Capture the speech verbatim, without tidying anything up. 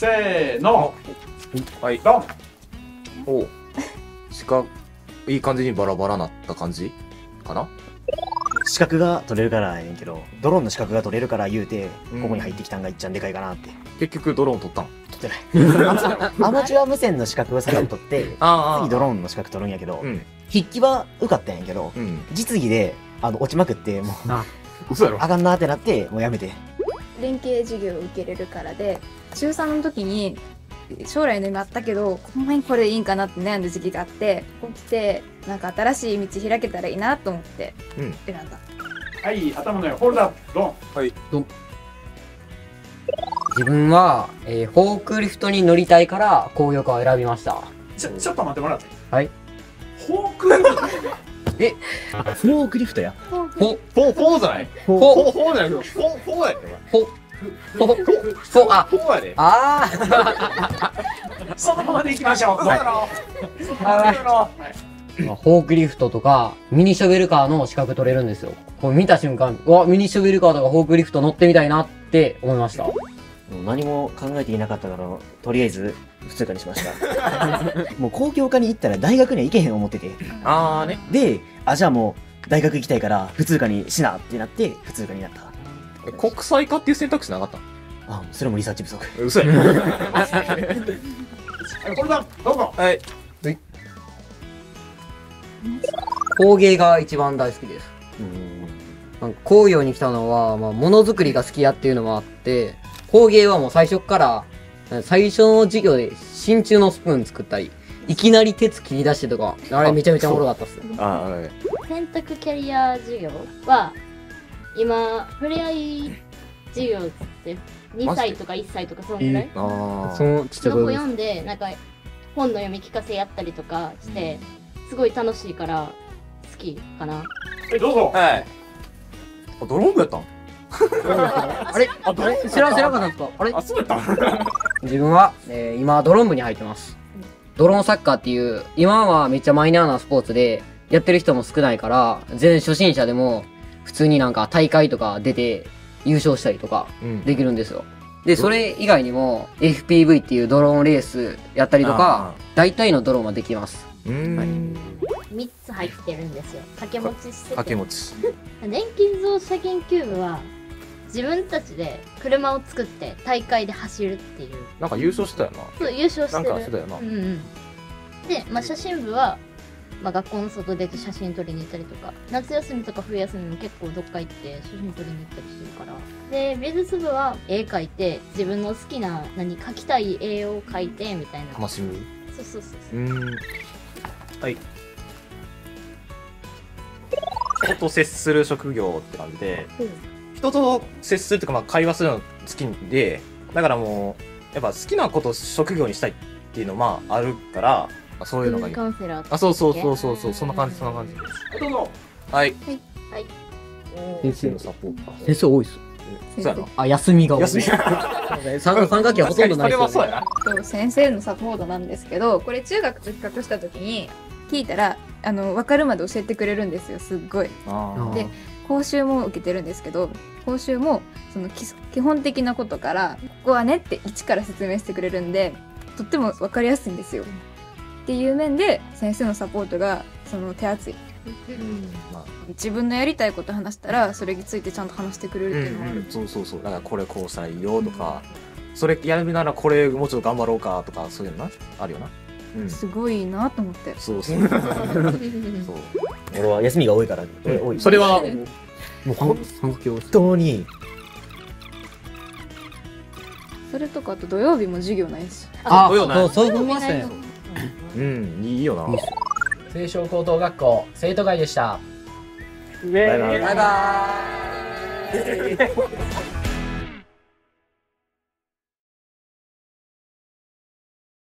せーの。 はい。 ドン。 おう。四角、いい感じにバラバラなった感じかな。 資格が取れるからやねんけど、ドローンの資格が取れるから言うて、 うんここに入ってきたんがいっちゃんでかいかなって。 結局ドローン取ったん。 取ってないアマチュア無線の資格を先に取ってあ次ドローンの資格取るんやけど、 うん。 筆記は受かったんやけど、 うん。 実技であの落ちまくってもう嘘やろ。 あかんなってなってもうやめて。 連携授業を受けれるからで、中さんの時に将来の夢あったけど、ほんまにこれでいいんかなって悩んだ時期があって、ここ来てなんか新しい道開けたらいいなと思ってうん選んだ。 はい、頭の上、ホールダー、ドン。 はい。 自分は、えー、フォークリフトに乗りたいから工業科を選びました。 ちょ、ちょっと待ってもらって。 はい。 フォークリフト。 フォークリフトや。 フォ、 フォー、フォーじゃない。 フォ、 フォー、フォーじゃないけど、フォー、フォーやで。 フォ、フォ、フォ、あ、 フォーやで。 あー。 そのままでいきましょう。どうだろう。どうだろう。 まあフォークリフトとか、ミニショベルカーの資格取れるんですよ。これ見た瞬間、うわ、ミニショベルカーとかフォークリフト乗ってみたいなって思いました。 もう何も考えていなかったから、とりあえず普通科にしましたもう公共科に行ったら大学には行けへん思ってて、 あーね。 であじゃあもう大学行きたいから普通科にしなってなって普通科になった。 国際化っていう選択肢なかったあそれもリサーチ不足。 嘘や。 はい、ホールダー、どうぞ。 はい。 工芸が一番大好きです。 うんなんか工業に来たのは、まあ、ものづくりが好きやっていうのもあって、工芸はもう最初から、最初の授業で真鍮のスプーン作ったり、いきなり鉄切り出してとか、あれめちゃめちゃおもろかったっす。 あー、はい。 選択キャリア授業は今ふれあい授業っつってにさいとかいっさいとかそのぐらいあそのちっちゃい子の子読んでなんか本の読み聞かせやったりとかしてすごい楽しいから好きかな。 はい、どうぞ。 はい。あ、ドローン部やったん。 あれあれ知らん知らんかったんですかあれあ、そうやったん。 自分は、えー今、ドローン部に入ってます。ドローンサッカーっていう、今はめっちゃマイナーなスポーツで、やってる人も少ないから、全然初心者でも、普通になんか大会とか出て、優勝したりとか、 うん。 できるんですよ。で、それ以外にも、エフピーブイ っていうドローンレースやったりとか、大体のドローンはできます。 うーん。 みっつ入ってるんですよ。掛け持ちして掛けて持ち。 年金自動車研究部は自分たちで車を作って大会で走るっていうなんか優勝してたよそう優勝してな。 るなんかしてたよなう。んうん、で、まあ、写真部は、まあ、学校の外出て写真撮りに行ったりとか夏休みとか冬休みも結構どっか行って写真撮りに行ったりしてるからで美術部は絵描いて自分の好きな何描きたい絵を描いてみたいな楽しむ。 そうそうそうそううーん。はい。人と接する職業って感じで、人と接するっていうか、まあ、会話するの好きで、だからもう、やっぱ好きなことを職業にしたいっていうのまああるから、まあそういうのがいい。 カウンセラーあ、そうそうそうそうそう、そんな感じ、そんな感じ。 はい、どうぞ。 はい。 はい先生のサポート。 先生多いっす。 そうやな。 あ、休みが多い。 休み参参加期はほとんどないそれはですよね。 そうやな。 と先生のサポートなんですけど、これ中学と比較した時に聞いたらあの分かるまで教えてくれるんですよ。すっごいああーで講習も受けてるんですけど、講習もその基礎基本的なことからここはねって一から説明してくれるんで、とっても分かりやすいんですよ。っていう面で先生のサポートがその手厚い。 まあ自分のやりたいこと話したらそれについてちゃんと話してくれるっていうのがある。 そうそうそう。だからこれこうしたらいいよとか、それやるならこれもうちょっと頑張ろうかとか、そういうのな、あるよな。うん。 すごいなと思って。 そうそう。そう。 俺は休みが多いから、多い。 それは、 もう本参加教室。 当にそれとかあと土曜日も授業ないし。 あ、 そうよなそう、そう思いましたね。 うん、いいよな。 青少高等学校生徒会でした。 バイバイ。 バイバーイ。